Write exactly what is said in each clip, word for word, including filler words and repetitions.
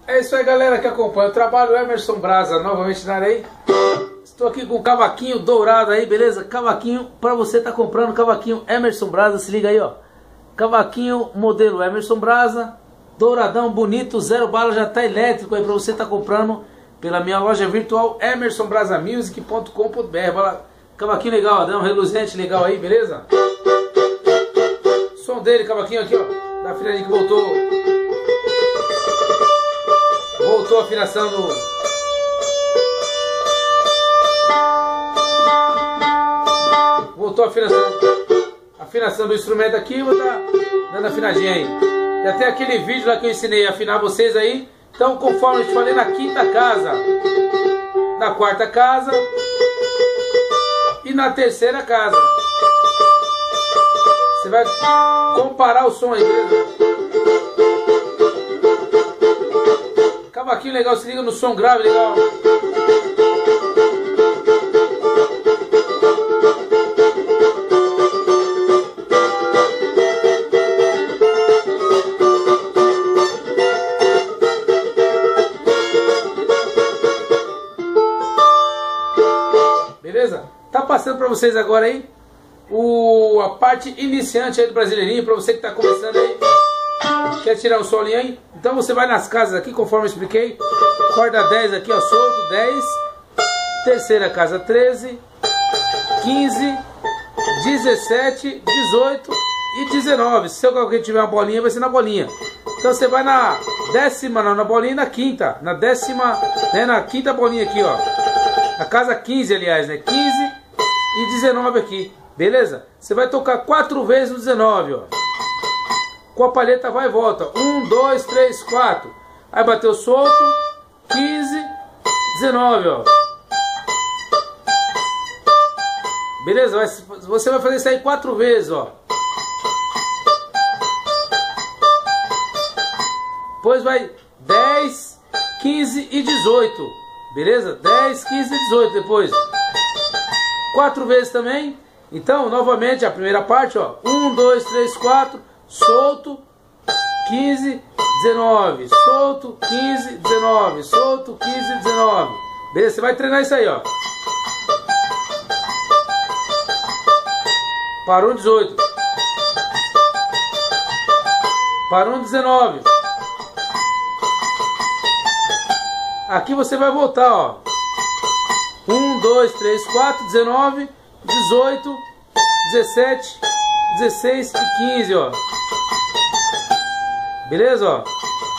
É isso aí, galera que acompanha o trabalho. Emerson Brasa novamente na área aí. Estou aqui com o cavaquinho dourado aí, beleza? Cavaquinho para você tá comprando, cavaquinho Emerson Brasa, se liga aí, ó. Cavaquinho modelo Emerson Brasa, douradão, bonito, zero bala, já tá elétrico aí para você tá comprando pela minha loja virtual emerson brasa music ponto com ponto br. Cavaquinho legal, ó, dá um reluzente legal aí, beleza? Som dele, cavaquinho aqui, ó, da afinadinha que voltou. Voltou a afinação do... Voltou a afinação. Afinação do instrumento aqui, vou estar dando afinadinha aí. Já tem aquele vídeo lá que eu ensinei a afinar vocês aí. Então, conforme eu te falei, na quinta casa, na quarta casa e na terceira casa. Você vai comparar o som aí, beleza? Cavaquinho legal, se liga no som grave legal. Beleza? Tá passando para vocês agora aí o, a parte iniciante aí do Brasileirinho, para você que tá começando aí, quer tirar um solinho aí, então você vai nas casas aqui, conforme eu expliquei, corda dez aqui, ó, solto, dez, terceira casa treze, quinze, dezessete, dezoito e dezenove. Se alguém tiver uma bolinha, vai ser na bolinha. Então você vai na décima, não, na bolinha e na quinta, na décima, né, na quinta bolinha aqui, ó, na casa quinze, aliás, né, quinze e dezenove aqui, beleza? Você vai tocar quatro vezes no dezenove, ó. Com a palheta vai e volta. um, dois, três, quatro. Aí bateu solto. quinze, dezenove, ó. Beleza? Você vai fazer isso aí quatro vezes, ó. Depois vai dez, quinze e dezoito. Beleza? dez, quinze e dezoito depois. Quatro vezes também. Então, novamente, a primeira parte, ó. um, dois, três, quatro. Solto, quinze, dezenove, solto, quinze, dezenove, solto, quinze, dezenove. Beleza? Você vai treinar isso aí, ó. Parou no dezoito. Parou no dezenove. Aqui você vai voltar, ó. um, dois, três, quatro, dezenove, dezoito, dezessete, dezesseis e quinze, ó. Beleza, ó?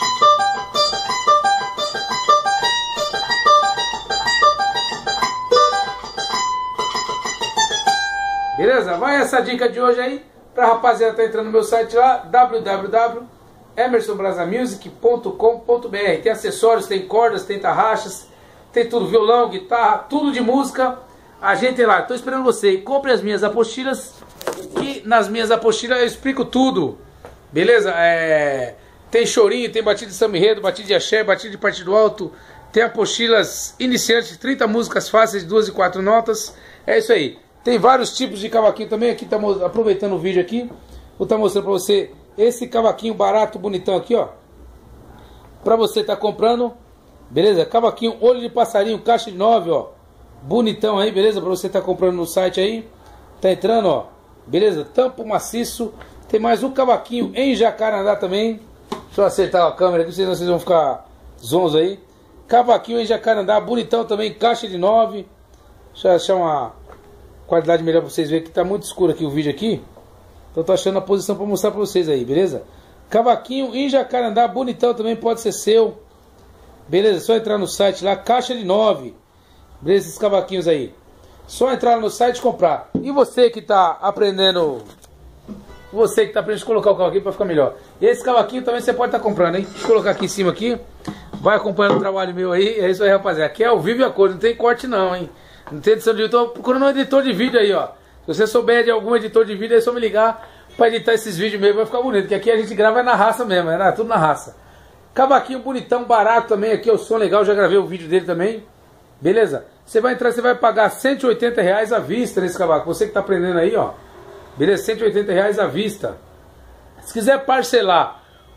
Beleza? Vai essa dica de hoje aí pra rapaziada tá entrando no meu site lá, w w w ponto emerson brasa music ponto com ponto br. Tem acessórios, tem cordas, tem tarraxas, tem tudo, violão, guitarra, tudo de música. A gente tem lá. Tô esperando você. Compre as minhas apostilas, que nas minhas apostilas eu explico tudo. Beleza? É... Tem chorinho, tem batida de samba enredo, batida de axé, batida de partido alto. Tem apostilas iniciantes, trinta músicas fáceis de duas e quatro notas. É isso aí. Tem vários tipos de cavaquinho também. Aqui tá aproveitando o vídeo aqui, vou estar mostrando pra você esse cavaquinho barato, bonitão aqui, ó. Pra você tá comprando. Beleza? Cavaquinho olho de passarinho, caixa de nove, ó. Bonitão aí, beleza? Pra você tá comprando no site aí. Tá entrando, ó. Beleza? Tampo maciço. Tem mais um cavaquinho em Jacarandá também. Deixa eu acertar a câmera aqui, senão vocês vão ficar zonzo aí. Cavaquinho em Jacarandá, bonitão também, caixa de nove. Deixa eu achar uma qualidade melhor pra vocês verem, que tá muito escuro aqui o vídeo aqui. Então tô achando a posição pra mostrar pra vocês aí, beleza? Cavaquinho em Jacarandá, bonitão também, pode ser seu. Beleza? Só entrar no site lá, caixa de nove. Beleza? Esses cavaquinhos aí. Só entrar no site e comprar. E você que tá aprendendo... Você que tá aprendendo a colocar o cavaquinho para ficar melhor. Esse cavaquinho também você pode estar tá comprando, hein? Deixa eu colocar aqui em cima aqui. Vai acompanhando o trabalho meu aí. É isso aí, rapaziada. Aqui é ao vivo e a cor. Não tem corte não, hein? Não tem edição de vídeo. Tô procurando um editor de vídeo aí, ó. Se você souber de algum editor de vídeo, é só me ligar para editar esses vídeos mesmo. Vai ficar bonito. Porque aqui a gente grava na raça mesmo. É tudo na raça. Cavaquinho bonitão, barato também. Aqui é o som legal. Já gravei o vídeo dele também. Beleza? Você vai entrar, você vai pagar cento e oitenta reais à vista nesse cavaco. Você que tá aprendendo aí, ó. Beleza? cento e oitenta reais à vista. Se quiser parcelar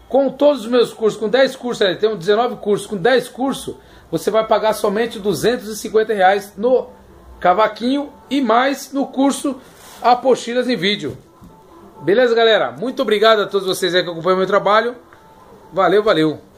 Com todos os meus cursos, com dez cursos, tem dezenove cursos, com dez cursos, você vai pagar somente duzentos e cinquenta reais no cavaquinho e mais no curso Apostilas em Vídeo. Beleza, galera? Muito obrigado a todos vocês aí que acompanham o meu trabalho. Valeu, valeu!